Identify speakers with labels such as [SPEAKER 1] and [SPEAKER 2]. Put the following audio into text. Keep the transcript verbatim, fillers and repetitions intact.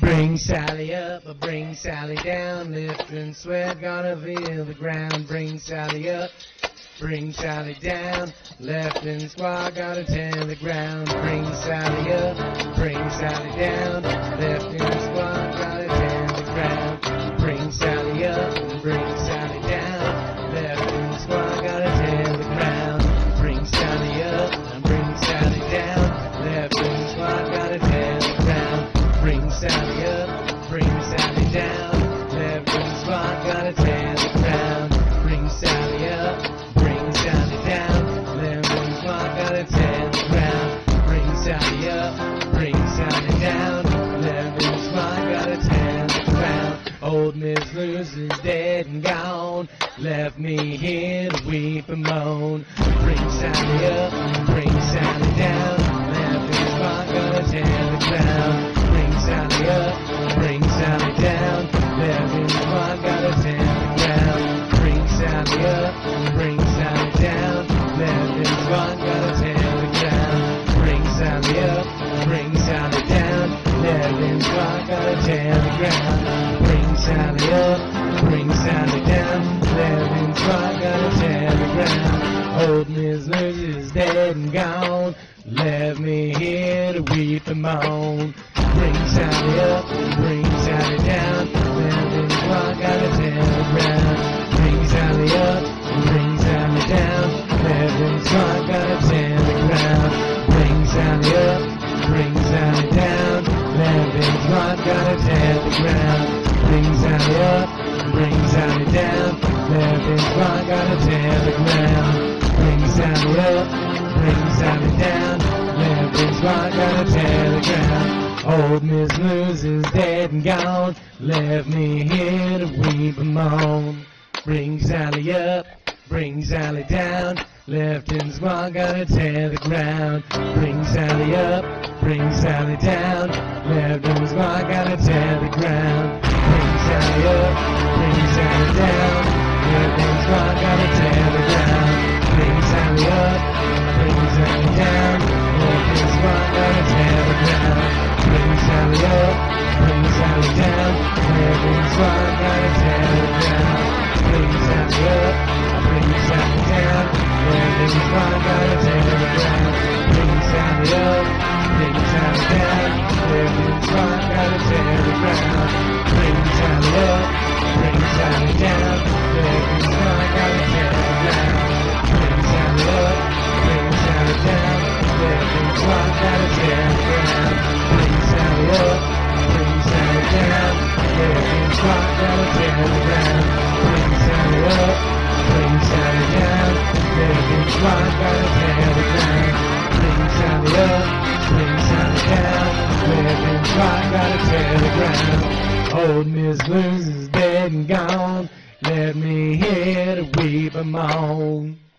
[SPEAKER 1] Bring Sally up, or bring Sally down. Lift and sweat, gotta feel the ground. Bring Sally up, bring Sally down. Left and squat, gotta tear the ground. Bring Sally up, bring Sally down. Left and squat, gotta tear the ground. Bring Sally up, bring Sally down. Left and squat, gotta tear the ground. Bring Sally up, bring Sally down. Left and squat, gotta tear the ground. Bring Sally up, bring Sally down. Left and squat, gotta tear the ground. Bring Sally up, bring Sally down. Left and squat, gotta tear the ground. Bring Sally up, bring Sally down. Left and squat, gotta tear the ground. Old Miss Luz is dead and gone. Left me here to weep and moan. Bring Sally up, bring Sally down. Left and squat, gotta tear the ground. Bring Sally up, bring Sally down. Left and squat, gotta tear the ground. Bring Sally up, bring Sally down. Left and squat, gotta tear the ground. Bring Sally up, bring Sally down. Left and squat, gotta tear the ground. Bring Sally up, bring Sally down. Left and squat, gotta tear the ground. Old Miss Luz is dead and gone. Left me here to weep and moan. Bring Sally up, bring Sally down. Left and squat, gotta tear the ground. Bring Sally up, bring Sally down. Left and squat, gotta tear the ground. Bring Sally up, bring Sally down. Left and squat, gotta tear the ground. Bring Sally up, bring Sally down. Left and squat, gotta tear the ground. Bring Sally up, bring Sally down. Left and squat, gotta tear the ground. Old Miss Luz is dead and gone. Left me here to weep and moan. Bring Sally up, bring Sally down. Left and squat, gotta tear the ground. Bring Sally up, bring Sally down. Left and squat, gotta tear the ground. Bring Sally up, bring Sally down. Left and squat, gotta tear the ground. Bring Sally up, bring Sally down. Left and squat, gotta tear the ground. Bring Sally up, bring Sally down. Left and squat, gotta tear the ground. Bring Sally up, bring Sally down. Left and squat, gotta tear the ground. Bring Sally up, bring Sally down. Left and squat, gotta tear the ground. Bring Sally up, bring Sally down. Left and squat, gotta tear the ground. Bring Sally up, bring Sally down. Left and squat, gotta tear the ground. Bring Sally up, bring Sally down. Left and squat, gotta tear the ground. Bring Sally up, bring Sally down. Left and squat, gotta tear the ground. Bring Sally up, bring Sally down. Left and squat, gotta tear the ground. Old Miss Luz is dead and gone. Left me here to weep and moan.